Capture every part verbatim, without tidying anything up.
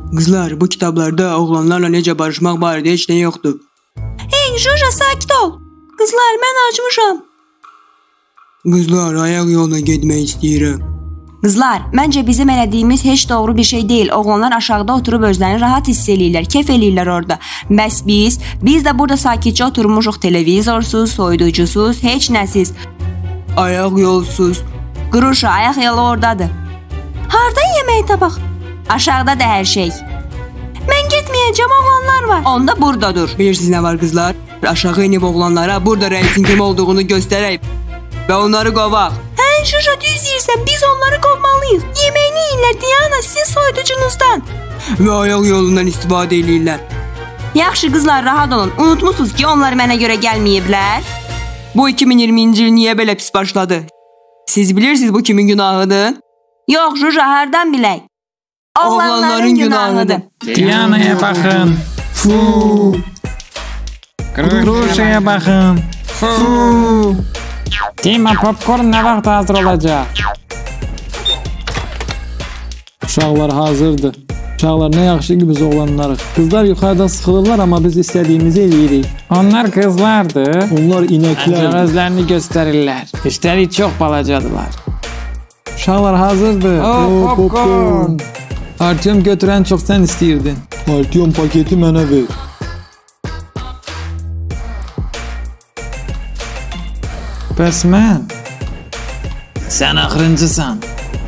Qızlar, bu kitablarda oğlanlarla necə barışmaq barədə heç nə yoxdur. Hey Joja, sakit ol. Qızlar, mən acmışam. Qızlar, ayaq yoluna getmək istəyirəm. Qızlar, məncə bizim elədiyimiz heç doğru bir şey deyil. Oğlanlar aşağıda oturub özlərini rahat hiss eləyirlər, kef eləyirlər orada. Bəs biz, biz də burada sakitcə oturmuşuq, televizorsuz, soyuducusuz, heç nəsiz. Ayaq yolsuz. Qruşa, ayaq yolu oradadır. Hardan yemək tabaq? Aşağıda da hər şey. Mən getməyəcəm, oğlanlar var. Onda burada dur. Bilirsiniz nə var qızlar? Aşağı inib oğlanlara burada rəisin kim olduğunu göstərək və onları qovaq. Hə, Joja, düz deyirsən, biz onları qovmalıyıq. Yeməyini yiyirlər, Diana, siz soyuducunuzdan. Və ayaq yolundan istifadə edirlər. Yaxşı qızlar, rahat olun. Unutmuşsunuz ki, onlar mənə görə gəlməyiblər. Bu iki min iyirminci il niyə belə pis başladı? Siz bilirsiniz bu kimin günahıdır? Yox, Joja, hardan bilək? Oğlanların günahıdır. Diana'ya baxın. Fu. Gruşa'ya baxın. Fu. Dima, popcorn nə vaxt hazır olacaq? Uşaqlar hazırdır. Uşaqlar, nə yaxşı ki biz oğlanlarıq. Qızlar yuxarıdan sıxılırlar, amma biz istədiyimizi eləyirik. Onlar qızlardır. Onlar inəklərdir. Ancaq özlərini göstərirlər. Üstəlik çox balacadılar. Uşaqlar hazırdır. Oh, popcorn. Artyom, götürən çox sən istəyirdin. Artyom, paketi mənə ver. Bəs mən? Sən axırıncısan.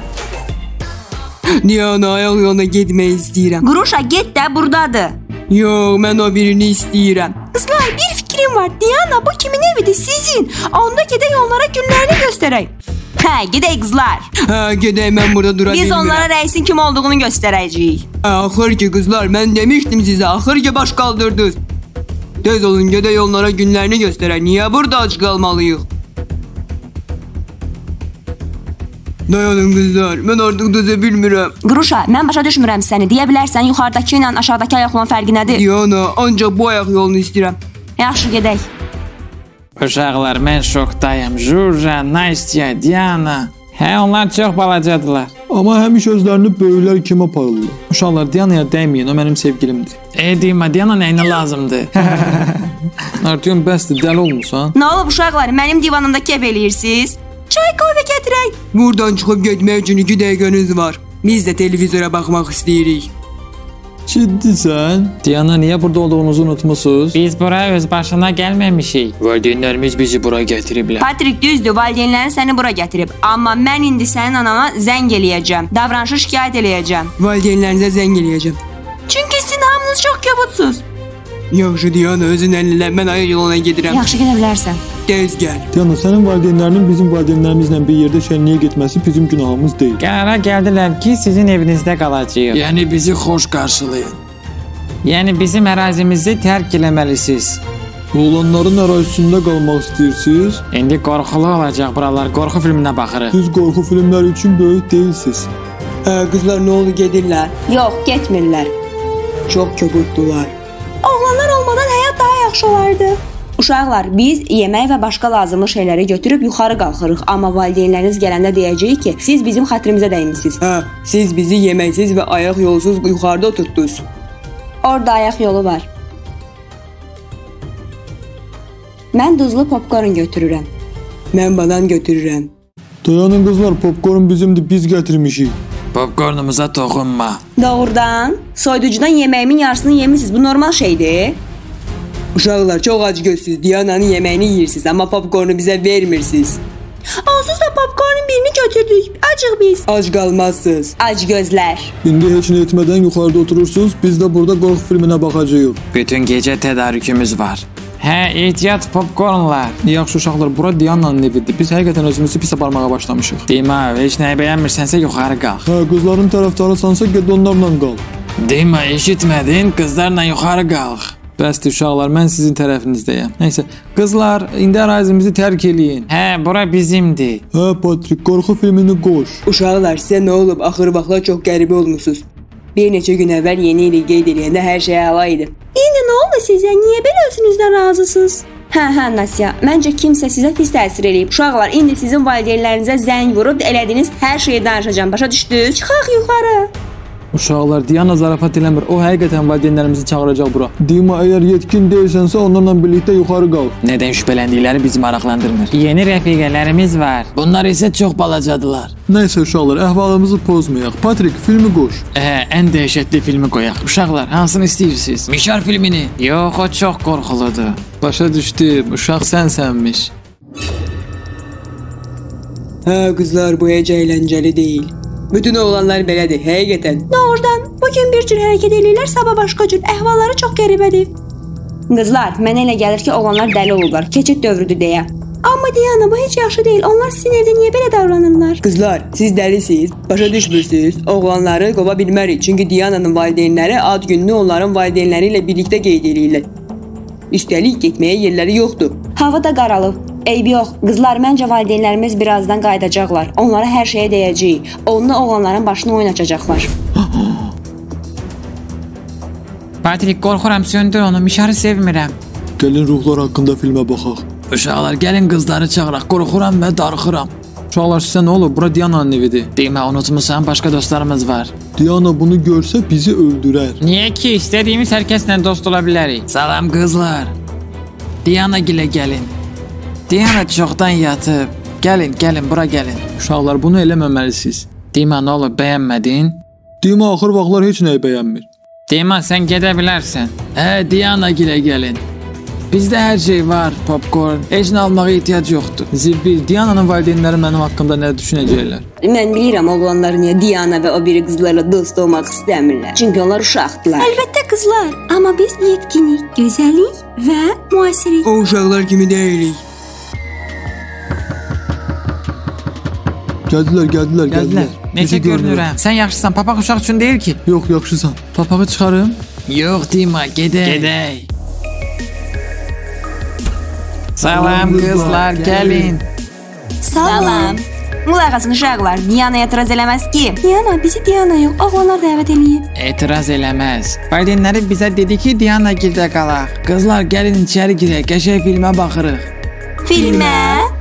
Diana, ayaq yoluna getmək istəyirəm. Qruşa, get də, buradadır. Yox, mən o birini istəyirəm. Qızlar, bir fikrim var. Diana, bu kimin evidir? Sizin. Onda gedək onlara günlərini göstərək. Hə, gedək qızlar. Hə, gedək, mən burada dura Biz bilmirəm. onlara rəisin kim olduğunu göstərəcəyik. Hə, axır ki qızlar, mən demişdim sizə, axır ki baş qaldırdınız. Tez olun, gedək onlara günlərini göstərək. Niyə burada ac qalmalıyıq? Dayanın qızlar, mən artıq dözə bilmirəm. Qruşa, mən başa düşmürəm səni. Deyə bilərsən, yuxarıdakı ilə aşağıdakı ayaq yolunun fərqi nədir? Diana, ancaq bu ayaq yolunu istəyirəm. Yaxşı, gedək. Uşaqlar, mən şokdayım. Joja, Nastya, Diana. Hə, onlar çox balacadılar. Amma həmişə özlərini böyüklər kimi aparırlar. Uşaqlar, Diana'ya dəyməyin, o mənim sevgilimdir. Ey Dima, Diana nəyinə lazımdır? Artyom, bəsdir, dəli olmusan? Nə olub uşaqlar, mənim divanımda kef eləyirsiniz? Çay, kahve gətirək. Buradan çıxıb getmək üçün iki dəqiqəniz var. Biz də televizora baxmaq istəyirik. Ciddisən? Diana, niyə burada olduğunuzu unutmusunuz? Biz buraya öz başına gəlməmişik. Valideynlərimiz bizi bura gətiriblər. Patrik, düzdür, valideynlərin səni bura gətirib. Amma mən indi sənin anana zəng eləyəcəm. Davranışı şikayət eləyəcəm. Valideynlərinizə zəng eləyəcəm. Çünki sizin hamınız çox köbutsuz. Yaxşı Diana, özün əllə, mən ayaq yoluna gedirəm. Yaxşı, gedə bilərsən. Tez gəl. Diana, sənin valideynlərinin bizim valideynlərimizlə bir yerdə şənliyə getməsi bizim günahımız deyil. Qərara gəldilər ki, sizin evinizdə qalacağıq. Yəni bizi xoş qarşılayın. Yəni bizim ərazimizi tərk eləməlisiniz. Oğlanların ərazisində qalmaq istəyirsiniz? İndi qorxulu olacaq buralar. Qorxu filminə baxırıq. Siz qorxu filmləri üçün böyük deyilsiniz. Hə, qızlar, nə oldu, gedirlər? Yox, getmirlər. Çox köbutdular. Oğlanlar olmadan həyat daha yaxşı olardı. Uşaqlar, biz yemək və başqa lazımlı şeyləri götürüb yuxarı qalxırıq. Amma valideynləriniz gələndə deyəcəyik ki, siz bizim xətrimizə dəymisiniz. Hə, siz bizi yeməksiz və ayaq yolsuz yuxarıda oturtdunuz. Orada ayaq yolu var. Mən duzlu popcorn götürürəm. Mən banan götürürəm. Dayanın qızlar, popcorn bizimdir, biz gətirmişik. Popcornumuza toxunma. Doğrudan, soyuducudan yeməyimin yarısını yemişsiniz. Bu normal şeydir. Uşaqlar, çox ac gözsüz. Diana'nın yeməyini yeyirsiniz, amma popcornu bizə vermirsiniz. Onsuz da popcornun birini götürdük. Acıq biz. Ac qalmazsınız. Ac gözlər. İndi heç nə etmədən yuxarıda oturursunuz, biz də burada qorxu filminə baxacağıq. Bütün gecə tədarükümüz var. Hə, ehtiyat popcornlar. Yaxşı uşaqlar, bura Diana'nın evidir. Biz həqiqətən özümüzü pis aparmağa başlamışıq. Dima, heç nəyi bəyənmirsənsə yuxarı qalx. Hə, qızların tərəfdarısansa get onlarla qal. Dima, eşitmədin? Qızlarla yuxarı qalx. Bəsdir uşaqlar, mən sizin tərəfinizdəyəm. Nəysə, qızlar, indi ərazimizi tərk eləyin. Hə, bura bizimdir. Hə, Patrik, qorxu filmini qoş. Uşaqlar, sizə nə olub? Axır vaxtlar çox qəribə olmusunuz. Bir neçə gün əvvəl yeni ili qeyd eləyəndə hər şey əla idi. İndi nə oldu sizə? Niyə belə özünüzdən razısınız? Hə, hə, Nasya, məncə kimsə sizə pis təsir eləyib. Uşaqlar, indi sizin valideynlərinizə zəng vurub elədiyiniz hər şeyi danışacağam. Başa düşdünüz? Çıxaq yuxarı. Uşaqlar, Diana zarafat eləmir. O həqiqətən valideynlərimizi çağıracaq bura. Dima, əgər yetkin deyilsənsə onlarla birlikdə yuxarı qal. Neden şüphelendikleri bizi maraqlandırmır. Yeni rəfiqələrimiz var. Bunlar ise çok balacadılar. Nəysə uşaqlar, əhvalımızı pozmayaq. Patrik, filmi qoş. Ee, en dehşetli filmi koyak. Uşaqlar, hansını istiyorsunuz? Mişar filmini. Yox, o çox qorxuludur. Başa düşdüm, uşaq sənsənmiş. Ha kızlar, bu heç eğlenceli değil. Bütün oğlanlar belədir, həqiqətən. Doğrudan, bugün bir cür hərəkət eləyirlər, sabah başqa cür. Əhvalları çox qəribədir. Qızlar, mənə elə gəlir ki, oğlanlar dəli olublar. Keçid dövrüdür deyə. Amma Diana, bu heç yaxşı deyil. Onlar sizin evdə niyə belə davranırlar? Kızlar, siz dəlisiniz, başa düşmürsünüz. Oğlanları qova bilmərik, çünki Diana'nın valideynləri ad gününü onların valideynləri ilə birlikdə qeyd edirlər. Üstəlik getməyə yerləri yoxdur. Hava da qaralıb. Eybi yox. Qızlar, məncə valideynlərimiz birazdan qayıdacaqlar. Onlara hər şeyə deyəcəyik. Onunla oğlanların başını oynatacaqlar. Patrik, qorxuram, söndür onu. Mişarı sevmirəm. Gəlin ruhlar haqqında filmə baxaq. Uşaqlar, gelin kızları çağıraq. Qorxuram və darıxıram. Uşaqlar, sizə nə olub? Bura Diana'nın evidir. Demə, unutmusan, başqa dostlarımız var. Diana bunu görsə bizi öldürər. Niyə ki? İstədiyimiz hər kəslə dost ola bilərik. Salam kızlar. Diana gilə gəlin. Diana çoxdan yatıb. Gəlin, gəlin, bura gəlin. Uşaqlar, bunu eləməməlisiniz. Dima, nə olub, bəyənmədin? Dima axır vaxtlar heç nəyi bəyənmir. Dima, sən gedə bilərsən. Hə, Diana gilə gəlin. Bizdə hər şey var, popcorn. Heç nə almağa ehtiyac yoxdur. Zirbil, Diana'nın valideynləri mənim haqqımda nə düşünəcəklər? Mən bilirəm oğlanlar niyə Diana və o biri qızlarla dost olmaq istəmirlər. Çünki onlar uşaqdılar. Əlbəttə qızlar, amma biz yetkinik, gözəllik və müasirlik. O uşaqlar kimi deyilik. Gəldilər, gəldilər, gəldilər. Necə görünürəm? Sən yaxşısan, papaq uşaq üçün deyil ki. Yox, yaxşısan. Papağı çıxarım. Yox, Dima, gedək. Gedək. Salam qızlar, gəlin. Salam. Qulaq asın uşaqlar, Diana etiraz eləməz ki. Diana, bizi Diana yox, oğlanlar dəvət eləyib. Etiraz eləməz. Valideynləri bizə dedi ki, Diana gildə qalaq. Qızlar, gəlin içəri girək, qəşəng filmə baxırıq. Filmə?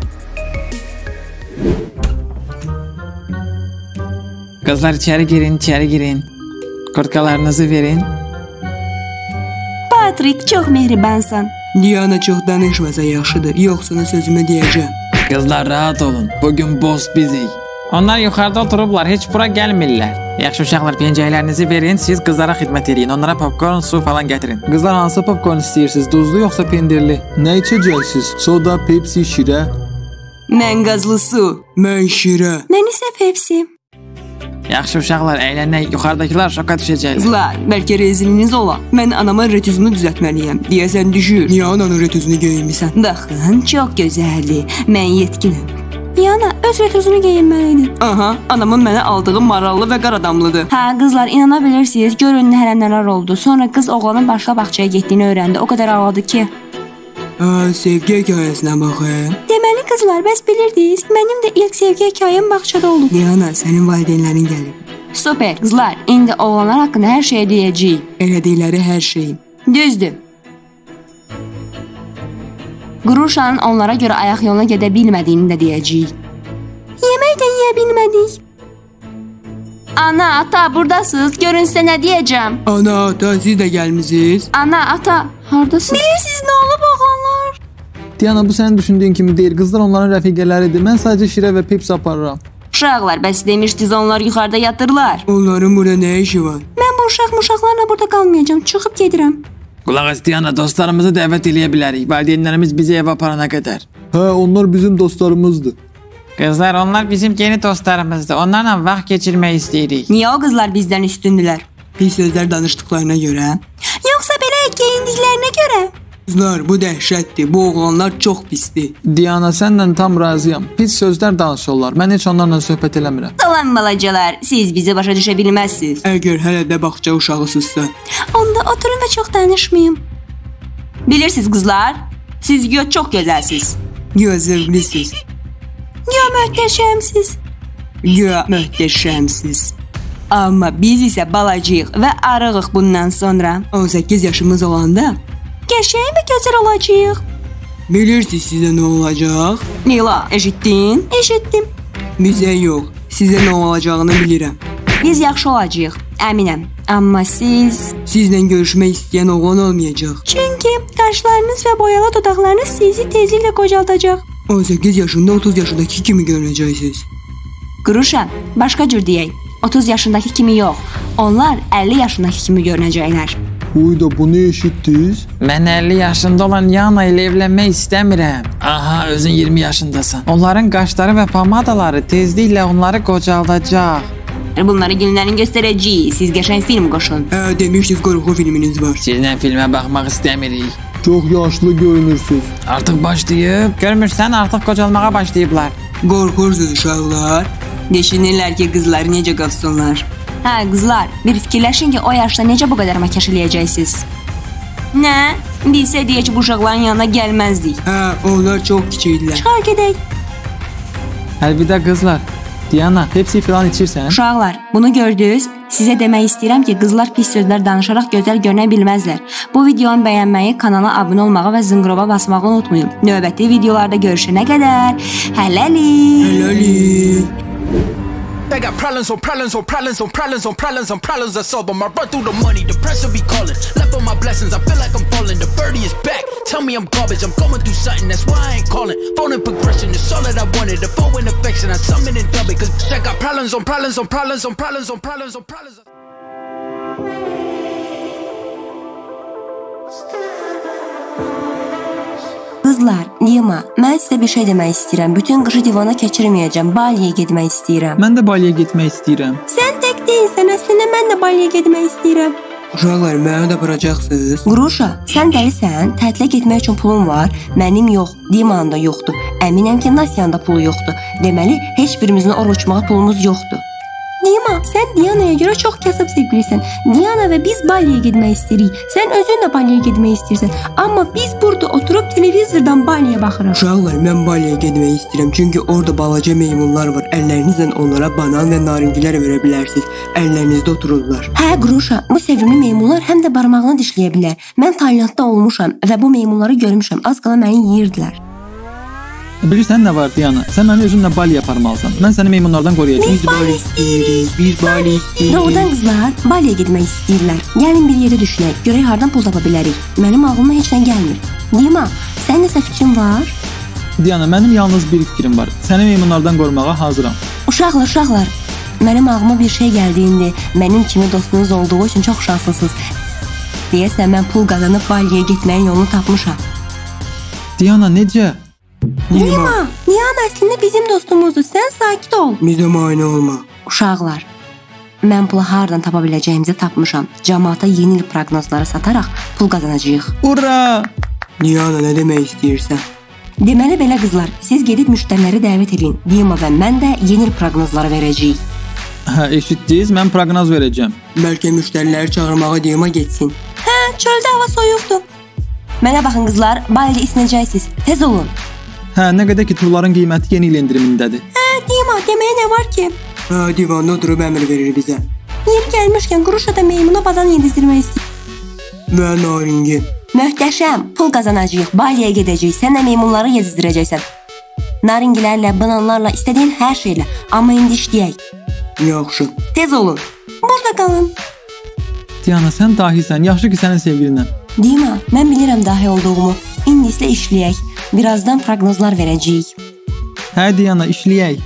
Qızlar, içəri girin, içəri girin. Kurtkalarınızı verin. Patrik, çox mehribansan. Diana çox danışmasa yaxşıdır, yoxsunu sözümü deyəcəm. Qızlar, rahat olun. Bugün boss bizik. Onlar yuxarıda oturublar, heç bura gəlmirlər. Yaxşı uşaqlar, pencəklərinizi verin, siz qızlara xidmət edin. Onlara popcorn, su falan gətirin. Qızlar, hansı popcorn istəyirsiniz? Duzlu yoxsa pendirli? Nə içəcəksiniz? Soda, Pepsi, şirə? Mən qazlı su. Mən şirə. Mən isə Pepsi. Yaxşı uşaqlar, əylənək, yuxarıdakılar şoka düşəcəklər. Qızlar, bəlkə reziliniz ola. Mən anamın retüzünü düzəltməliyəm. Deyəsən düşür. Niyə ananın retüzünü geyinmisən? Baxın, çox gözəldir. Mən yetkinəm. Diana, öz retüzünü geyinməliydin. Aha, anamın mənə aldığı marallı və qaradamlıdır. Hə, qızlar, inana bilirsiniz, görün hələ nələr oldu. Sonra qız oğlanın başqa bağçaya getdiyini öyrəndi. O qədər ağladı ki. Aa, sevgi hekayəsinə baxın. Deməli qızlar, bəs bilirdiniz, mənim də ilk sevgi hekayəm bağçada olub. Diana, sənin valideynlərin gəlib. Super, qızlar, indi oğlanlar haqqında hər şeyi deyəcəyik. Elədikləri hər şeyi. Düzdür. Qruşanın onlara görə ayaq yoluna gedə bilmədiyini də deyəcəyik. Yemək də yeyə bilmədik. Ana, ata, buradasınız. Görün sizə nə deyəcəm. Ana, ata, siz də gəlmisiniz. Ana, ata, haradasınız? Bilirsiniz nə olub oğlanlar? Diana, bu sənin düşündüyün kimi deyil. Qızlar onların rəfiqələridir. Mən sadəcə şirə və Pepsi aparıram. Uşaqlar, bəs demişdiniz onlar yuxarıda yatırlar. Onların burada nə işi var? Mən bu uşaq muşaqlarla burada qalmayacağam. Çıxıb gedirəm. Qulaq as, Diana, dostlarımızı dəvət eləyə bilərik. Valideynlərimiz bizi evə aparana qədər. Hə, onlar bizim dostlarımızdır. Qızlar, onlar bizim yeni dostlarımızdır. Onlarla vaxt keçirmək istəyirik. Niyə o qızlar bizdən üstündülər? Pis sözlər danışdıqlarına görə. Yoxsa belə geyindiklərinə görə? Qızlar, bu dəhşətdir. Bu oğlanlar çox pisdir. Diana, səndən tam razıyam. Pis sözlər danışırlar. Mən heç onlarla söhbət eləmirəm. Salam balacalar, siz bizi başa düşə bilməzsiniz. Əgər hələ də bağça uşağısınızsa. Onda oturun və çox danışmayın. Bilirsiniz qızlar, siz gö çox gözəlsiniz. Gözəllisiniz. Gö möhtəşəmsiz. Gö möhtəşəmsiz. Amma biz isə balacağıq və arığıq bundan sonra. on səkkiz yaşımız olanda Qəşəng və gözəl olacağıq. bilirsiniz sizə nə olacaq? Mila, eşitdin? Eşitdim. Bizə yox. Sizə nə olacağını bilirəm. Biz yaxşı olacağıq. əminəm. Amma siz... Sizlə görüşmək istəyən oğlan olmayacaq. Çünki qaşlarınız və boyalı dodaqlarınız sizi tezliklə qocaldacaq. on səkkiz yaşında otuz yaşındakı kimi görünəcəksiniz. Qruşa, başqa cür deyək. otuz yaşındakı kimi yox. Onlar əlli yaşındakı kimi görünəcəklər. Uyda bunu eşitdiniz? Mən əlli yaşında olan Yana ilə evlənmək istəmirəm. Aha, özün iyirmi yaşındasan. Onların qaşları və pomadaları tezliklə onları qocaldacaq. Bunları günlərin göstərəcəyik. Siz qəşəng film qoşun. Hə, demişdiniz qorxu filminiz var. Sizlə filmə baxmaq istəmirik. Çox yaşlı görünürsüz. Artıq başlayıb. Görmürsən, artıq qocalmağa başlayıblar. Qorxursunuz uşaqlar. Düşünürlər ki, qızları necə qovsunlar. Hə, qızlar, bir fikirləşin ki, o yaşda necə bu qədər məkaş eləyəcəksiniz? Nə? Bilsə deyək ki, bu uşaqların yanına gəlməzdik. Hə, onlar çox kiçikdilər. Çıxar gedək. Əlvida qızlar. Diana, Pepsi falan içirsən? Uşaqlar, bunu gördünüz? Sizə demək istəyirəm ki, qızlar pis sözlər danışaraq gözəl görünə bilməzlər. Bu videonu bəyənməyi, kanala abunə olmağı və zınqrova basmağı unutmayın. Növbəti videolarda görüşənə qədər hələlik. Hələlik. They got problems on problems on problems on problems on problems on problems I solve them. I run through the money, the pressure be calling. Left on my blessings, I feel like I'm falling. The birdie is back, tell me I'm garbage. I'm going through something, that's why I ain't calling. Phone and progression, it's all that I wanted. The phone and affection, I summon and dub it. Cause I got problems on problems on problems on problems on problems on problems. Qızlar, Dima, mən sizə bir şey demək istəyirəm. Bütün qışı divana keçirməyəcəm. Baliyə getmək istəyirəm. Mən də Baliyə getmək istəyirəm. Sən tək deyilsən, əslində mən də Baliyə getmək istəyirəm. Uşaqlar, məni də vuracaqsınız. Qruşa, sən dəlisən? Tətilə getmək üçün pulun var. Mənim yox, Dimanın da yoxdur. Əminəm ki, Nasyanın da pulu yoxdur. Deməli, heç birimizin ora uçmağa pulumuz yoxdur. Dima, sən Dianaya görə çox kasıb sevgilisən. Diana və biz Baliyə getmək istəyirik. Sən özün də Baliyə getmək istəyirsən. Amma biz burada oturub televizordan Baliyə baxırıq. Uşaqlar, mən Baliyə getmək istəyirəm. Çünki orada balaca meymunlar var. Əllərinizlə onlara banan və naringilər verə bilərsiniz. Əllərinizdə otururlar. Hə, Qruşa, bu sevimli meymunlar həm də barmağını dişləyə bilər. Mən Taylandda olmuşam və bu meymunları görmüşəm. Az qala məni yeyirdilər. Bilirsən nə var Diana? Sən məni özünlə Baliyə aparmalısan. Mən səni meymunlardan qoruyacağam. Biz Bali istəyirik. Biz Bali istəyirik. Doğrudan qızlar Baliyə getmək istəyirlər. Gəlin bir yerdə düşünək. Görək hardan pul tapa bilərik. Mənim ağlıma heç nə gəlmir. Dima, sənin nəsə fikrin var? Diana, mənim yalnız bir fikrim var. Səni meymunlardan qorumağa hazıram. Uşaqlar, uşaqlar. Mənim ağlıma bir şey gəldiyində, mənim kimi dostunuz olduğu üçün çox şanslısınız. Deyəsən mən pul qazanıb Baliyə getməyin yolunu tapmışam. Diana, necə? Dima, Diana əslində bizim dostumuzdur. Sən sakit ol. Bizə mane olma. Uşaqlar, mən pulu hardan tapa biləcəyimizi tapmışam. Cəmaata yeni il proqnozları sataraq pul qazanacağıq. Ura! Diana, nə demək istəyirsən? Deməli belə qızlar, siz gedib müştəriləri dəvət edin. Dima və mən də yeni il proqnozları verəcəyik. Hə, eşitdiniz? Mən proqnoz verəcəm. Bəlkə müştəriləri çağırmağa Dima getsin. Hə, çöldə hava soyuqdur. Mənə baxın qızlar, Balidə isinəcəksiniz. Tez olun. Hə, nə qədər ki turların qiyməti yeni il endirimindədir. Hə, Dima, deməyə nə var ki? Hə, divanda oturub əmr verir bizə. Yeri gəlmişkən Qruşa da meymuna badan yedizdirmək istəyir. Və naringi. Möhtəşəm, pul qazanacağıq, Baliyə gedəcəyik, sən də meymunları yedizdirəcəksən. Naringilərlə, bananlarla, istədiyin hər şeylə. Amma indi işləyək. Yaxşı. Tez olun. Burada qalın. Diana, sən dahisən. Yaxşı ki, sənin sevgilinəm. Dima, mən bilirəm dahi olduğumu. İndi isə işləyək. Birazdan proqnozlar verəcəyik. Hə, Diana, işləyək.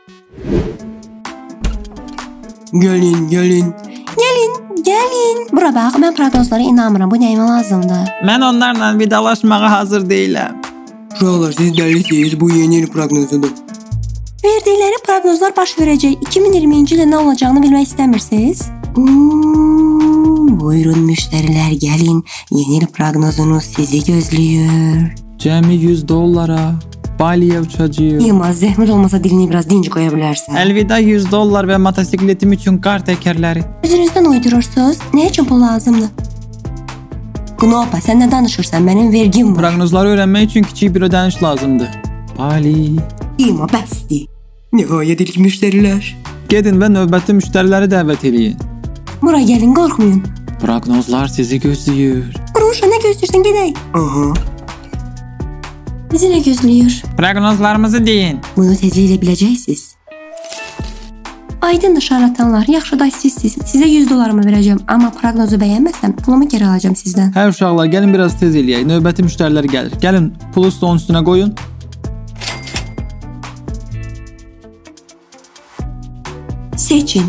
Gəlin, gəlin. Gəlin, gəlin. Bura bax, mən proqnozlara inanmıram. Bu nəyimə lazımdır? Mən onlarla vidalaşmağa hazır deyiləm. Uşaqlar, siz dəlisiniz. Bu yeni il proqnozudur. Verdikləri proqnozlar baş verəcək. iki min iyirminci ildə nə olacağını bilmək istəmirsiniz? Hmm, buyurun müştərilər, gəlin. Yeni il proqnozunuz sizi gözləyir. Cəmi yüz dollara Baliyə uçacağıq. Dima, zəhmət olmasa dilini biraz dinc qoya bilərsən. Əlvida yüz dollar və motosikletim üçün qar təkərləri. Özünüzdən uydurursunuz. Nə üçün pul lazımdır? Qnopa, sən nə danışırsan? Mənim vergim var. Proqnozları öyrənmək üçün kiçik bir ödəniş lazımdır. Bali. Dima, bəsdir. Nihayət ilk müştərilər. Gedin və növbəti müştəriləri dəvət eləyin. Bura gəlin, qorxmayın. Proqnozlar sizi gözləyir. Qruşa, nə gözləyirsən? Gedək. Aha. Bizi nə gözləyir? Proqnozlarımızı deyin. Bunu tezliklə biləcəksiniz. Aydındır şarlatanlar, yaxşı da sizsiz. Sizə yüz dolarımı verəcəm, amma proqnozu bəyənməsəm pulumu geri alacağım sizdən. Hə uşaqlar, gəlin biraz tez eləyək. Növbəti müştərilər gəlir. Gəlin, pulu stolun üstünə qoyun. Seçin.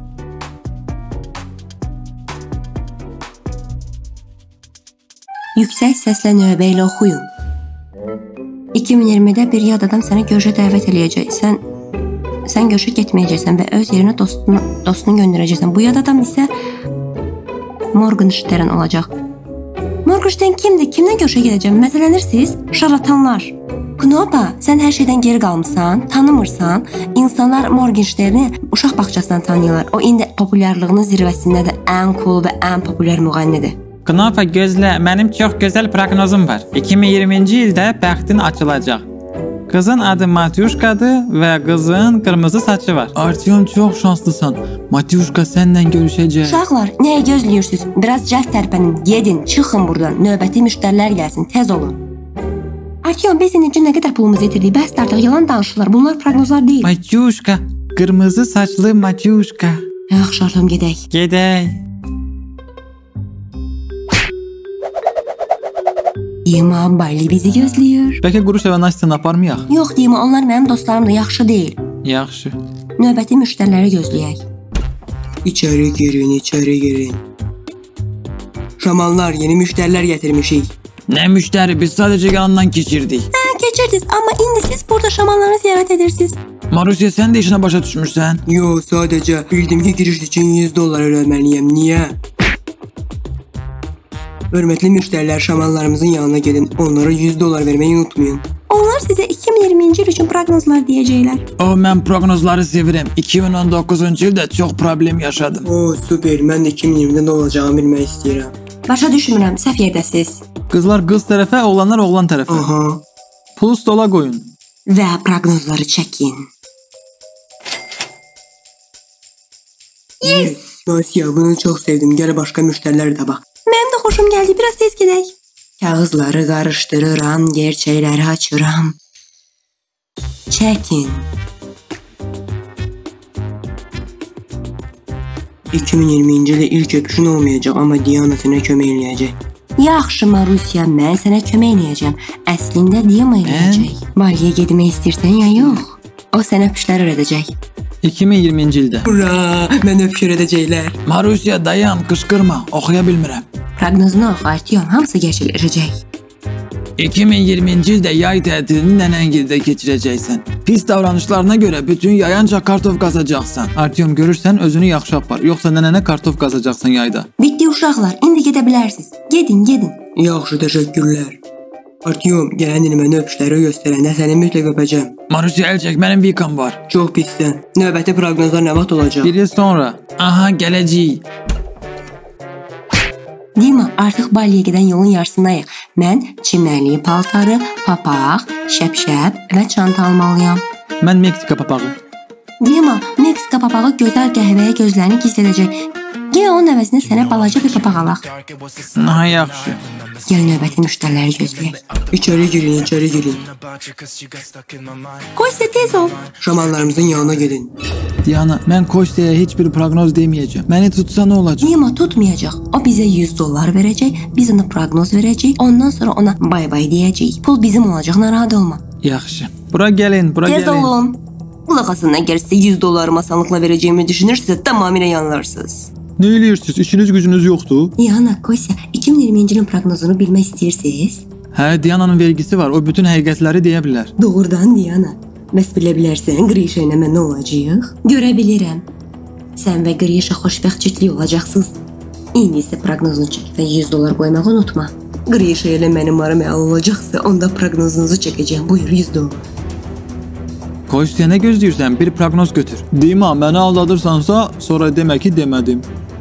Yüksək səslə növbə ilə oxuyun. iki min iyirmidə bir yad adam səni görüşə dəvət eləyəcək. Sən sən görüşə getməyəcəksən və öz yerinə dostunu dostunu göndərəcəksən. Bu yad adam isə Morgenstern olacaq. Morgenstern kimdir? Kimlə görüşə gedəcəm? Məzəllənirsiniz? Şarlatanlar. Knopa, sən hər şeydən geri qalmısan, tanımırsan. İnsanlar Morgensterni uşaq bağçasından tanıyırlar. O indi populyarlığının zirvəsindədir. Ən cool və ən populyar müğənnidir. Knopa gözlə, mənim çox gözəl proqnozum var. iki min iyirminci ildə bəxtin açılacaq. Qızın adı Matyuşkadır və qızın qırmızı saçı var. Artyom, çox şanslısan. Matyuşka səninlə görüşəcək. Uşaqlar, nəyə gözləyirsiniz? Biraz cəhd tərpənin, gedin, çıxın buradan. Növbəti müştərilər gəlsin, tez olun. Artyom, biz indi nə qədər pulumuzu itirdik? Bəs artıq yalan danışırlar. Bunlar proqnozlar deyil. Matyuşka, qırmızı saçlı Matyuşka. Yaxşı, Artyom, gedək. Gedək. Dima, Bali bizi gözləyir. Bəlkə Quruşa və Nastyanı aparmayaq? Yox, Dima, onlar mənim dostlarımdır, yaxşı deyil. Yaxşı. Növbəti müştəriləri gözləyək. İçəri girin, içəri girin. Şamanlar, yeni müştərilər gətirmişik. Nə müştəri, biz sadəcə yanından keçirdik. Hə, keçirdiniz, amma indi siz burada şamanları ziyarət edirsiniz. Marusya, sən də işinə başa düşmürsən? Yo, sadəcə bildim ki, giriş üçün yüz dollar ödəməliyəm. Niyə? Hörmətli müştərilər, şamanlarımızın yanına gedin. Onlara yüz dollar verməyi unutmayın. Onlar sizə iki min iyirminci il üçün proqnozlar deyəcəklər. O, mən proqnozları sevirəm. iki min on doqquzuncu ildə çox problem yaşadım. O, super. Mən də iki min iyirmidə nə olacağını bilmək istəyirəm. Başa düşmürəm, səhv yerdəsiz. Qızlar qız tərəfə, oğlanlar oğlan tərəfə. Aha. Pulu stola qoyun. Və proqnozları çəkin. Yes! Nasiya, bunu çox sevdim. Gəl başqa müştərilər də bax. Mənim də xoşum gəldi, biraz tez gedək. Kağızları qarışdırıram, gerçəkləri açıram. Çəkin. iki min iyirminci ildə ilk öpüşün olmayacaq, amma Diana sənə kömək eləyəcək. Yaxşı, Marusya, mən sənə kömək eləyəcəm. Əslində Dima eləyəcək. Baliyə getmək istəyirsən ya yox? O sənə öpüşlər öyrədəcək. iki min iyirminci ildə. Ura, mən öpüşür edəcəklər. Marusya, dayan, qışqırma, oxuya bilmirəm. Proqnozunu oxu, Artyom, hamısı gerçəkləşəcək. iki min iyirminci ildə yay tətilini Nənəngildə keçirəcəksən. Pis davranışlarına görə bütün yay ancaq kartof qazacaqsan. Artyom, görürsən, özünü yaxşı apar. Yoxsa nənənə kartof qazacaqsan yayda. Bitdi uşaqlar, indi gedə bilərsiniz. Gedin, gedin. Yaxşı, təşəkkürlər. Artyom, gələn il mənə öpüşləri göstərəndə səni mütləq öpəcəm. Marusya, əl çək, mənim vikam var. Çox pissən. Növbəti proqnozlar nə vaxt olacaq? Bir il sonra. Aha, gələcəyik. Dima, artıq Baliyə gedən yolun yarısındayıq. Mən çimərli paltarı, papaq, şəpşəb və çanta almalıyam. Mən Meksika papağı. Dima, Meksika papağı gözəl qəhvəyə gözlərini gizlədəcək. Gəl onun əvəzinə sənə balaca bir papaq alaq. Ha, yaxşı. Gəl növbəti müştəriləri gözləyək. İçəri girin, içəri girin. Qoy sizə tez ol. Şamanlarımızın yanına gedin. Diana, mən Kostyaya heç bir proqnoz deməyəcəm. Məni tutsa nə olacaq? Dima tutmayacaq. O bizə yüz dollar verəcək, biz ona proqnoz verəcək, ondan sonra ona bay bay deyəcəyik. Pul bizim olacaq, narahat olma. Yaxşı. Bura gəlin, bura Tez gəlin. olun. Qulaq asın, əgər sizə yüz dollarımı asanlıqla verəcəyimi düşünürsünüzsə, tamamilə yanılırsınız. Nə eləyirsiniz? İşiniz gücünüz yoxdur? Yana, Kosya, iki min iyirminci ilin proqnozunu bilmək istəyirsiniz? Hə, Diana'nın vergisi var. O bütün həqiqətləri deyə bilər. Doğrudan Diana. Bəs bilə bilərsən, Grisha ilə mən nə olacağıq? Görə bilirəm. Sən və Grisha xoşbəxt cütlük olacaqsınız. İndi isə proqnozunu çək və yüz dollar qoymağı unutma. Grisha ilə mənim aram əl olacaqsa, onda proqnozunuzu çəkəcəm. Buyur, yüz dollar. Kostya, nə gözləyirsən? Bir proqnoz götür. Dima, məni aldadırsansa, sonra demək ki, demədim.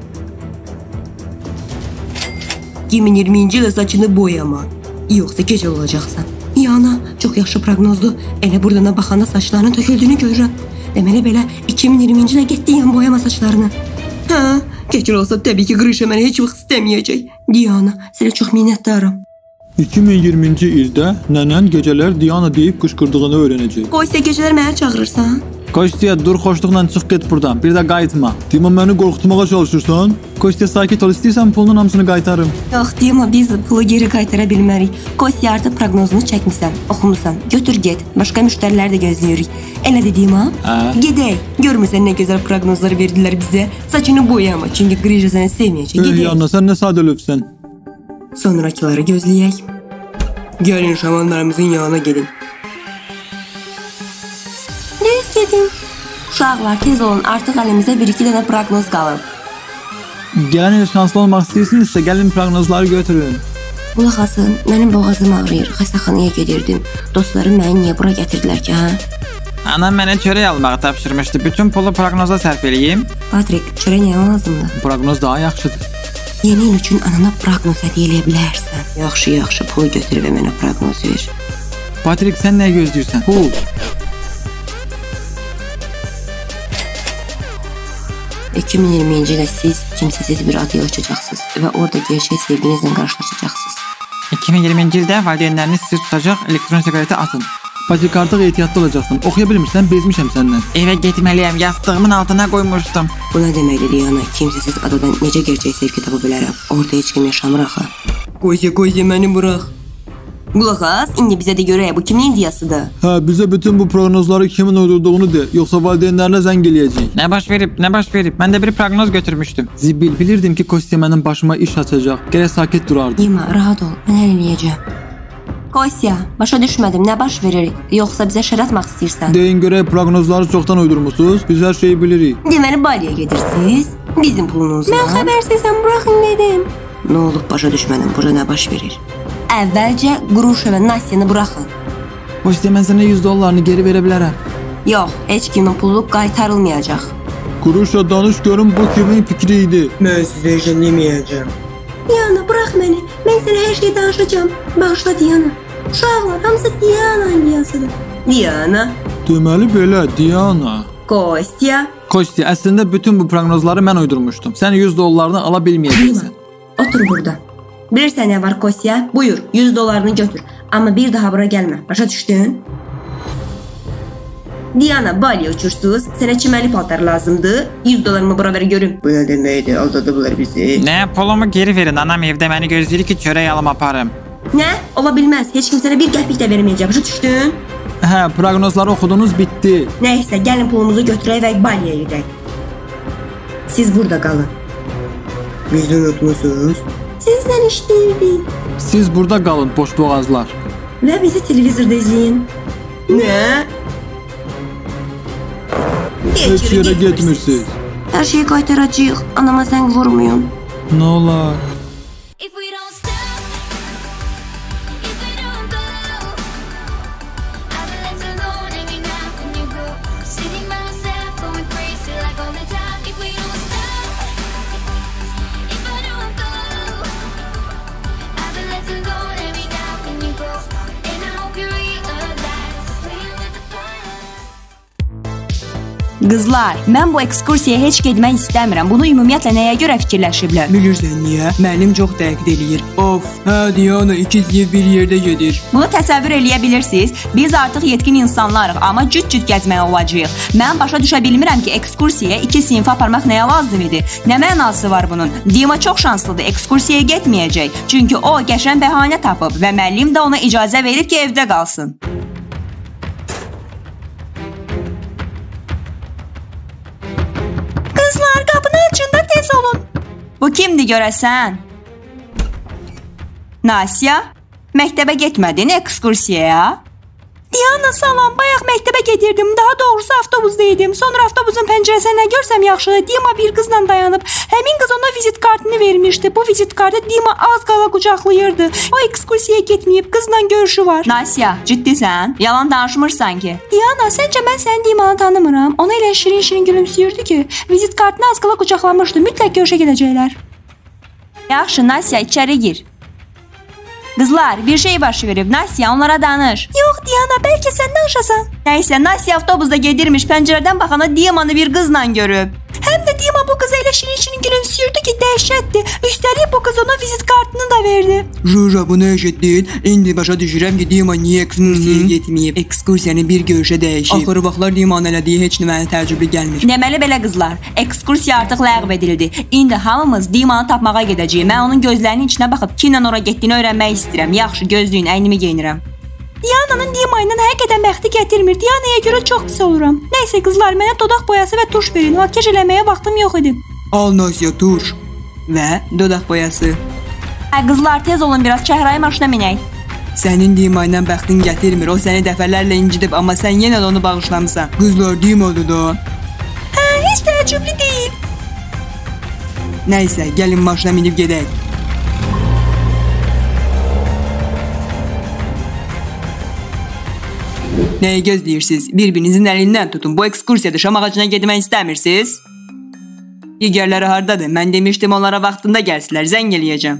iki min iyirminci ildə saçını boyama. Yoxsa gecə olacaqsan. Yana, çox yaxşı proqnozdur. Elə buradan baxanda saçlarının töküldüyünü görürəm. Deməli belə iki min iyirminci ilə getdiyən boyama saçlarını. Hə, gecə olsa təbii ki, Grisha məni heç vaxt istəməyəcək. Diana, sənə çox minnətdaram. iki min iyirminci ildə nənən gecələr Diana deyib qışqırdığını öyrənəcək. Qoysa gecələr məni çağırırsan? Kostya dur xoşluqla çıx get buradan. Bir də qayıtma. Dima məni qorxutmağa çalışırsan? Kostya sakit ol, istəyirsən pulun hamısını qaytarım. Yox, Dima, biz pulu geri qaytara bilmərik. Kostya artıq proqnozunu çəkmisən, oxumusan. Götür get. Başqa müştərilər də gözləyirik. Elə də Dima? Hə. Gedək. Görmürsən nə gözəl proqnozlar verdilər bizə. Saçını boyama, çünki Grija səni sevməyəcək. Ey Gedək. Anna, sən nə sadə lövsən? Sonrakıları gözləyək. Gəlin şamanlarımızın yanına gedin. Düz gedin. Uşaqlar, tez olun. Artıq əlimizdə bir-iki dənə proqnoz qalıb. Gələn il şanslı olmaq istəyirsinizsə gəlin proqnozları götürün. Qulaq asın, mənim boğazım ağrıyır. Xəstəxanaya gedirdim. Dostlarım məni niyə bura gətirdilər ki, hə? Anam mənə çörək almağı tapşırmışdı. Bütün pulu proqnoza sərf eləyim. Patrik, çörək nəyə lazımdır? Proqnoz daha yaxşıdır. Yeni il üçün anana proqnoz hədiyyə eləyə bilərsən. Yaxşı, yaxşı, pulu götür və mənə proqnoz ver. Patrik, sən nə gözləyirsən? Pul. iki min iyirminci ildə siz kimsəsiz bir adaya uçacaqsınız və orada gerçək sevginizlə qarşılaşacaqsınız. iki min iyirminci ildə valideynləriniz sizi tutacaq, elektron siqareti atın. Patrik, artıq ehtiyatlı olacaqsın. Oxuya bilmirsən, bezmişəm səndən. Evə getməliyəm, yastığımın altına qoymuşdum. Bu nə deməkdir, Diana? Kimsəsiz adadan necə gerçək sevgi tapa bilərəm? Orada heç kim yaşamır axı. Qoysa, qoysa məni burax. Qulaq as, indi bizə də görək, bu kimin ideyasıdır? Hə, bizə bütün bu proqnozları kimin uydurduğunu de, yoxsa valideynlərinə zəng eləyəcəyik. Nə baş verib, nə baş verib? Mən də bir proqnoz götürmüşdüm. Zibil, bilirdim ki, Kostya mənim başıma iş açacaq. Gərək sakit durardı. Dima, rahat ol, mən həll eləyəcəm. Kostya, başa düşmədim, nə baş verir? Yoxsa bizə şər atmaq istəyirsən? Deyin görək, proqnozları çoxdan uydurmusunuz, biz hər şeyi bilirik. Deməli, Baliyə gedirsiniz? Bizim pulunuzla? Mən xəbərsizəm, buraxın dedim. Nə olub, başa düşmədim, burada nə baş verir? Əvvəlcə Qruşa və Nasyanı buraxın. Kostya, mən sənə yüz dollarını geri verə bilərəm. Yox, heç kimin pulu qaytarılmayacaq. Qruşa, danış görüm bu kimin fikri idi. Mən sizə işə deməyəcəm. Diana, burax məni. Mən sənə hər şeyi danışacağam. Bağışla, Diana. Uşaqlar, hamısı Diana ideyasıdır. Diana. Deməli belə, Diana. Kostya. Kostya, əslində bütün bu proqnozları mən uydurmuşdum. Sən yüz dollarını ala bilməyəcəksən. Otur burada. Bilirsən nə var Kostya? Buyur, yüz dollarını götür. Amma bir daha bura gəlmə. Başa düşdün? Diana, Baliyə uçursuz. Sənə çiməli paltar lazımdır. yüz dollarımı bura ver görüm. Bu nə deməkdir? Aldadıblar bizi. Nə, pulumu geri verin. Anam evdə məni gözləyir ki, çörək alım aparım. Nə? Ola bilməz. Heç kim sənə bir qəpik də verməyəcək. Başa düşdün? Hə, proqnozları oxudunuz, bitdi. Nəysə, gəlin pulumuzu götürək və Baliyəyə gedək. Siz burada qalın. Bizi unutmusunuz. Sizlə işləyirdik. Siz burada qalın, boş boğazlar. Və bizi televizorda izləyin. Nə? Heç yerə getmirsiniz. Hər şeyi qaytaracağıq. Anama zəng vurmayın. Nə olar? If we don't stop, if we don't go, I'll be left alone every night when you go. Sitting by myself, going crazy like all the time. If we don't stop, if I don't go, I'll be left alone every night when you go. And I hope you realize, playing with the fire. Qızlar, mən bu ekskursiyaya heç getmək istəmirəm. Bunu ümumiyyətlə nəyə görə fikirləşiblər? Bilirsən niyə? Mənim çox dəqiq eləyir. Of, hə Diana, ikiz bir yerdə gedir. Bunu təsəvvür eləyə bilirsiniz. Biz artıq yetkin insanlarıq, amma cüt-cüt gəzməyə olacağıq. Mən başa düşə bilmirəm ki, ekskursiyaya iki sinif aparmaq nəyə lazım idi? Nə mənası var bunun? Dima çox şanslıdır, ekskursiyaya getməyəcək. Çünki o qəşəng bəhanə tapıb və müəllim də ona icazə verib ki, evdə qalsın. Qızlar, qapını açın da tez olun. Bu kimdir görəsən? Nasya, məktəbə getmədin ekskursiyaya? Diana, salam, bayaq məktəbə gedirdim. Daha doğrusu avtobusdaydım. Sonra avtobusun pəncərəsindən görsəm yaxşı, Dima bir qızla dayanıb. Həmin qız ona vizit kartını vermişdi. Bu vizit kartı Dima az qala qucaqlayırdı. O ekskursiyaya getməyib, qızla görüşü var. Nasya, ciddisən? Yalan danışmırsan ki. Diana, səncə mən sənin Dimanı tanımıram. Ona elə şirin-şirin gülümsüyürdü ki, vizit kartını az qala qucaqlamışdı. Mütləq görüşə gedəcəklər. Yaxşı, Nasya, içəri gir. Qızlar, bir şey baş verib. Nasya, onlara danış. Yox, Diana, bəlkə sən danışasan. Nəysə, Nasya avtobusda gedirmiş. Pəncərədən baxana Dimanı bir qızla görüb. Həm də Dima bu qızı elə elə şirin-şirin gülümsüyürdü ki, dəhşətdir. Üstəlik bu qız ona vizit kartını da verdi. Jura, bunu eşitdin. İndi başa düşürəm ki, Dima niyə ekskursiyaya getməyib. Ekskursiyanı bir görüşə dəyişib. Axırı vaxtlar Dimanın elədiyi heç nə mənə təəccüblü gəlmir. Deməli belə qızlar, ekskursiya artıq ləğv edildi. İndi hamımız Dimanı tapmağa gedəcəyik. Mən onun gözlərinin içinə baxıb kimlə ora getdiyini öyrənmək istəyirəm. Yaxşı, gözləyin, əynimi geyinirəm. Diana'nın Dima ilə həqiqətən bəxti gətirmir. Diana'ya görə çox pis oluram. Nəysə qızlar, mənə dodaq boyası və tuş verin. Makyaj eləməyə vaxtım yox idi. Al Nasya, tuş və dodaq boyası. Hə qızlar, tez olun biraz, Çəhrayı maşına minək. Sənin Dima ilə bəxtin gətirmir. O səni dəfələrlə incidib, amma sən yenə də onu bağışlamısan. Qızlar, Dima'dır da. Hə, heç təəccüblü deyil. Nəysə, gəlin maşına minib gedək. Nəyi gözləyirsiniz? Bir-birinizin əlindən tutun. Bu ekskursiyada şam ağacına getmək istəmirsiniz? Digərləri hardadır? Mən demişdim onlara vaxtında gəlsilər. Zəng eləyəcəm.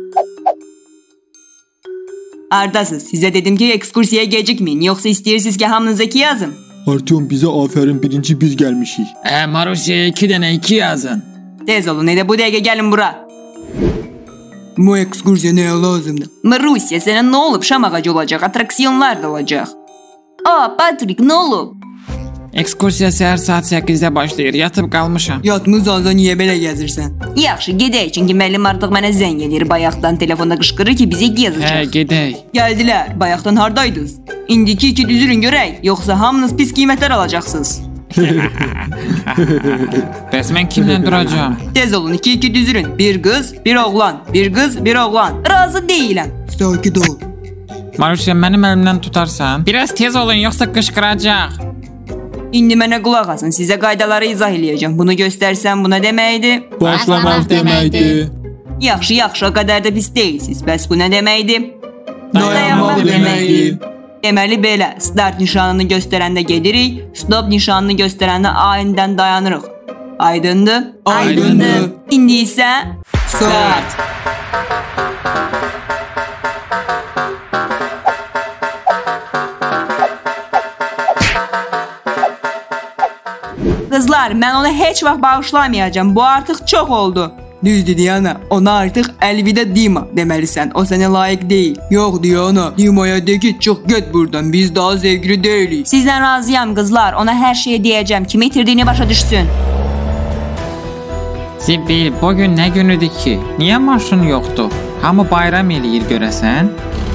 Hardasınız? Sizə dedim ki, ekskursiyaya gecikməyin. Yoxsa istəyirsiniz ki, hamınıza iki yazım? Artyom, bizə aferin, birinci biz gəlmişik. Ə, Marusya'ya iki dənə iki yazın. Tez olun, elə bu dəqiqə gəlin bura. Bu ekskursiya nəyə lazımdır? Marusya, sənə nə olub? Şam ağacı olacaq, atraksiyonlar da olacaq. Aa, Patrik, nə olub? Ekskursiya səhər saat səkkizdə başlayır. Yatıb qalmışam. Yatmız azda niyə belə gəzirsən? Yaxşı, gedək, çünki müəllim artıq mənə zəng edir. Bayaqdan telefonda qışqırır ki, bizə Hə, yazacaq. gedək. Gəldilər. Bayaqdan hardaydınız? İndiki iki düzürün görək, yoxsa hamınız pis qiymətlər alacaqsınız. Bəs mən kimlə duracağam? Tez olun, iki iki düzürün. Bir qız, bir oğlan. Bir qız, bir oğlan. Razı deyiləm. Sakit ol. Marusya, mənim əlimdən tutarsan? Biraz tez olun, yoxsa qışqıracaq. İndi mənə qulaq asın, sizə qaydaları izah eləyəcəm. Bunu göstərsəm, buna deməkdir. Başlamaq deməkdir. Yaxşı, yaxşı, o qədər də pis deyilsiniz. Bəs bu nə deməkdir? Dayanmaq deməkdir. Deməli belə, start nişanını göstərəndə gedirik, stop nişanını göstərəndə ayindən dayanırıq. Aydındır? Aydındır. İndi isə start. Qızlar, mən onu heç vaxt bağışlamayacağam. Bu artıq çox oldu. Düzdür Diana, ona artıq əlvida Dima deməlisən. O sənə layiq deyil. Yox Diana, Dima'ya de ki, çıx get buradan. Biz daha sevgili deyilik. Sizdən razıyam qızlar. Ona hər şeyi deyəcəm. Kimi itirdiyini başa düşsün. Zibil, bugün nə günüdür ki? Niyə maşın yoxdur? Hamı bayram eləyir görəsən?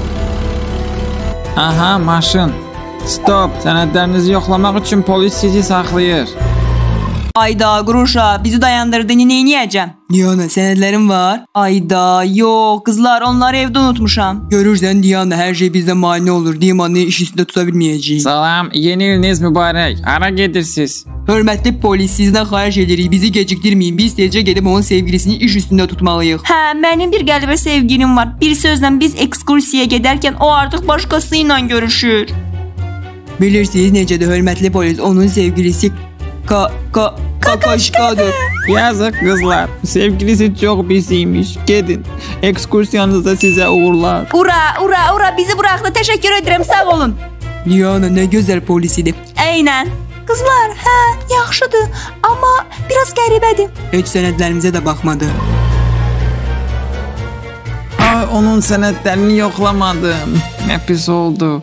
Aha, maşın. Stop, sənədlərinizi yoxlamaq üçün polis sizi saxlayır. Ayda, Quruşa, bizi dayandırdı. Neyniyəcəm? Diana, sənədlərin var? Ayda, yox, qızlar, onları evdə unutmuşam. Görürsən Diana, hər şey bizdə mane olur. Dimanı iş üstündə tuta bilməyəcəyik. Salam, yeni iliniz mübarək. Hara gedirsiniz? Hörmətli polis, sizdən xahiş edirik, bizi gecikdirməyin. Biz tezcə gedib onun sevgilisini iş üstündə tutmalıyıq. Hə, mənim bir qəlbə sevgilim var. Bir sözlə biz ekskursiyaya gedərkən o artıq başqası ilə görüşür. Bilirsiniz necədir hörmətli polis, onun sevgilisi ka ka kakaşkadır. Yazıq qızlar, sevgilisi çox pis imiş. Gedin, ekskursiyanızda sizə uğurlar. Ura, ura, ura, bizi buraxdı. Təşəkkür edirəm, sağ olun. Diana nə gözəl polis idi. Eynən. Qızlar, hə, yaxşıdır, amma biraz qəribədir. Heç sənədlərimizə də baxmadı. Ay, onun sənədlərini yoxlamadım. Nə pis oldu.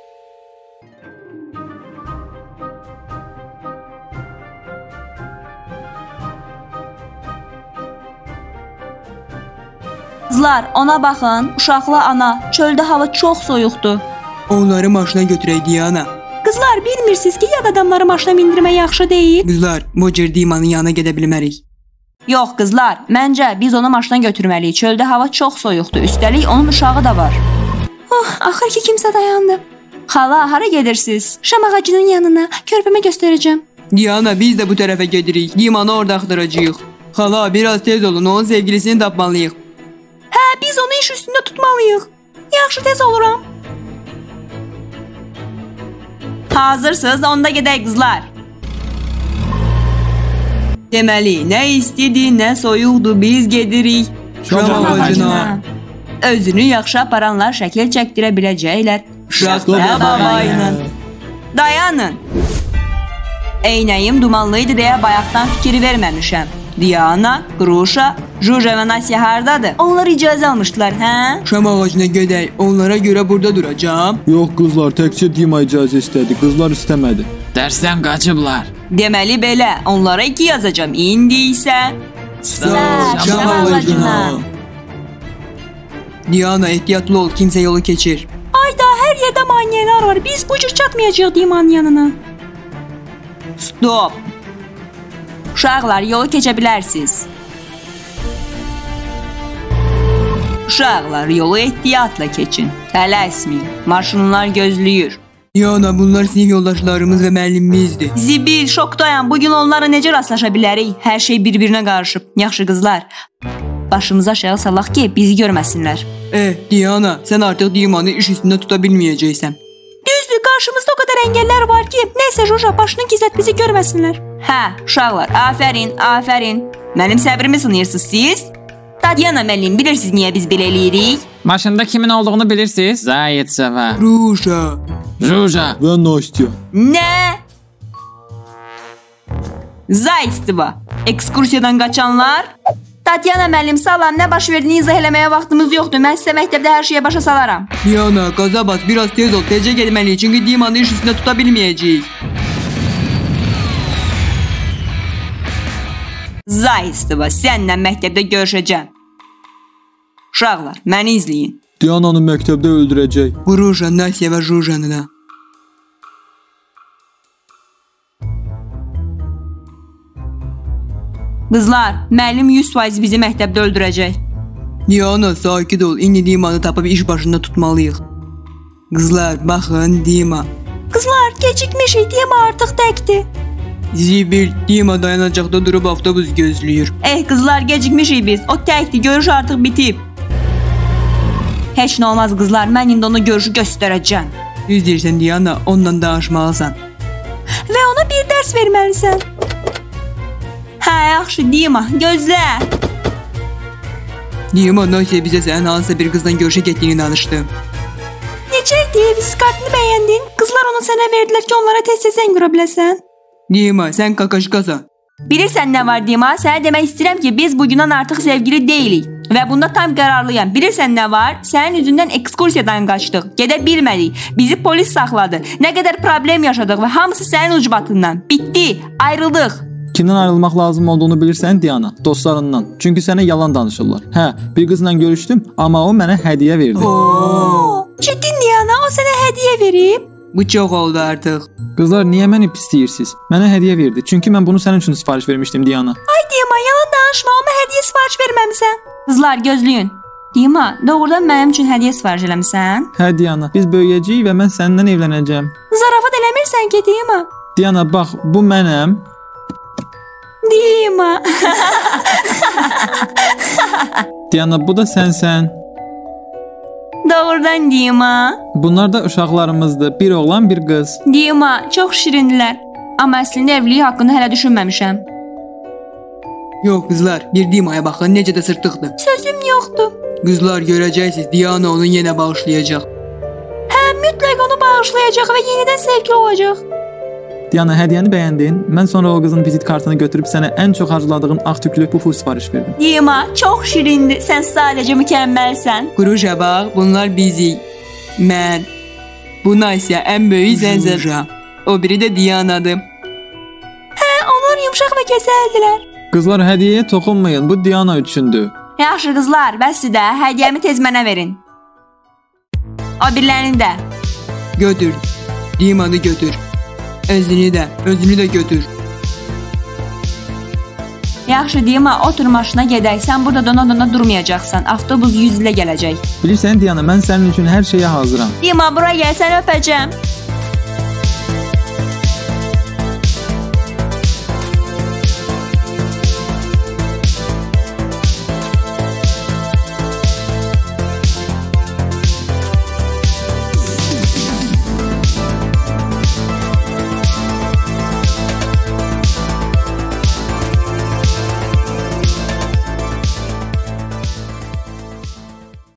Qızlar, ona baxın, uşaqlı ana, çöldə hava çox soyuqdur. Onları maşına götürək Diana. Qızlar, bilmirsiniz ki, yad adamları maşına mindirmək yaxşı deyil? Qızlar, bu cür Dimanın yanına gedə bilmərik. Yox, qızlar, məncə biz onu maşına götürməliyik. Çöldə hava çox soyuqdur, üstəlik onun uşağı da var. Oh, axır ki kimsə dayandı. Xala, hara gedirsiniz? Şam ağacının yanına, körpəmə göstərəcəm. Diana, biz də bu tərəfə gedirik. Dimanı orada axtaracağıq. Xala, biraz tez olun, onun sevgilisini tapmalıyıq. Hə, biz onu iş üstündə tutmalıyıq. Yaxşı, tez oluram. Hazırsınız, onda gedək qızlar. Deməli, nə istidi, nə soyuqdur, biz gedirik. Şam ağacına. Özünü yaxşı aparanlar şəkil çəkdirə biləcəklər. Şaxta babayla. Dayanın. Eynəyim dumanlıydı deyə bayaqdan fikir verməmişəm. Diana, Qruşa, Juja və Nasya hardadır? Onlar icazə almışdılar, hə? Şam ağacına gedək. Onlara görə burada duracağam. Yox qızlar, təkcə Dima icazə istədi. Qızlar istəmədi. Dərsdən qaçıblar. Deməli belə, onlara iki yazacağam. İndi isə Sağ Şam ağacına. Diana, ehtiyatlı ol. Kimsə yolu keçir. Ayda hər yerdə maniyalar var. Biz bu cür çatmayacağıq Dimanın yanına. Stop. Uşaqlar, yolu keçə bilərsiniz. Uşaqlar, yolu ehtiyatla keçin. Tələsməyin. Maşınlar gözləyir. Diana, bunlar sinif yoldaşlarımız və müəllimimizdir. Zibil, şokdayam. Bugün onlara necə rastlaşa bilərik? Hər şey bir-birinə qarışıb. Yaxşı qızlar. Başımızı aşağı salaq ki, bizi görməsinlər. Eh, Diana, sən artıq Dimanı iş üstündə tuta bilməyəcəksən. Düzdür, qarşımızda o qədər əngəllər var ki, nəysə Joja, başını gizlət, bizi görməsinlər. Hə, uşaqlar, afərin, afərin. Mənim səbrimi sınayırsınız siz? Tatiana müəllim, bilirsiniz niyə biz belə eləyirik? Maşında kimin olduğunu bilirsiniz? Zayetseva. Ruşa. Juja. Və Nastya. Nə? Zaystiva. Ekskursiyadan qaçanlar? Tatiana müəllim, salam, nə baş verdiyini izah eləməyə vaxtımız yoxdur. Mən sizə məktəbdə hər şeyə başa salaram. Diana, qaza bas, biraz tez ol. Tezcə getməliyik, çünki Dimanı iş üstündə tuta bilməyəcəyik. Zaystiva, səninlə məktəbdə görüşəcəm. Uşaqlar, məni izləyin. Diananı məktəbdə öldürəcək. Qruşa, Nasya və Jujanı da. Qızlar, müəllim yüz faiz bizi məktəbdə öldürəcək. Diana, sakit ol. İndi Dimanı tapıb iş başında tutmalıyıq. Qızlar, baxın, Dima. Qızlar, gecikmişik, Dima artıq təkdir. Zibil, Dima dayanacaqda durub avtobus gözləyir. Eh, qızlar, gecikmişik biz. O təkdir, görüş artıq bitib. Heç nə olmaz qızlar, mən indi onu görüşü göstərəcəm. Düz deyirsən, Diana, onunla danışmalısan. Və ona bir dərs verməlisən. Hə, yaxşı, Dima, gözlə. Dima, Nasya bizə sənin hansısa bir qızla görüşə getdiyini danışdı. Necədir, viz kartını bəyəndin? Qızlar onu sənə verdilər ki, onlara tez-tez zəng vura biləsən. Dima, sən kakaşkasan. Bilirsən nə var Dima? Sənə demək istəyirəm ki, biz bugündən artıq sevgili deyilik. Və bunda tam qərarlıyam. Bilirsən nə var? Sənin üzündən ekskursiyadan qaçdıq. Gedə bilmədik. Bizi polis saxladı. Nə qədər problem yaşadıq və hamısı sənin ucbatından. Bitdi. Ayrıldıq. Kimdən ayrılmaq lazım olduğunu bilirsən Diana? Dostlarından. Çünki sənə yalan danışırlar. Hə, bir qızla görüşdüm, amma o mənə hədiyyə verdi. Oo! Ciddi Diana, o sənə hədiyyə verib? Bu çox oldu artıq. Qızlar, niyə məni pisləyirsiz? Mənə hədiyyə verdi. Çünki mən bunu sənin üçün sifariş vermişdim Diana. Ay Dima, yalan danışma, ona hədiyyə sifariş verməmisən. Qızlar, gözləyin. Dima, doğrudan mənim üçün hədiyyə sifariş eləmisən? Hə Diana, biz böyüyəcəyik və mən səndən evlənəcəm. Zarafat eləmirsən ki, Dima? Diana, bax, bu mənəm. Dima. Diana, bu da sənsən. Doğrudan Dima. Bunlar da uşaqlarımızdır. Bir oğlan, bir qız. Dima, çox şirindilər. Amma əslində evlilik haqqında hələ düşünməmişəm. Yox qızlar, bir Dimaya baxın, necə də sırtıqdır. Sözüm yoxdur. Qızlar, görəcəksiniz, Diana onu yenə bağışlayacaq. Hə, mütləq onu bağışlayacaq və yenidən sevgili olacaq. Diana, hədiyyəni bəyəndin. Mən sonra o qızın vizit kartını götürüb sənə ən çox arzuladığın ağ tüklü pufu sifariş verdim. Dima, çox şirindir. Sən sadəcə mükəmməlsən. Qruşa bax, bunlar bizik. Mən. Bu Nasya, ən böyük sənsən. O biri də Diana'dır. Hə, onlar yumşaq və gözəldilər. Qızlar, hədiyyəyə toxunmayın. Bu Diana üçündür. Yaxşı qızlar, bəsdir də. Hədiyyəmi tez mənə verin. O birilərini də. Götür. Dimanı götür. Özünü də, özünü də götür. Yaxşı Dima, otur maşına gedək. Sən burada dona-dona durmayacaqsan. Avtobus yüz ilə gələcək. Bilirsən Diana, mən sənin üçün hər şeyə hazıram. Dima, bura gəl, səni öpəcəm.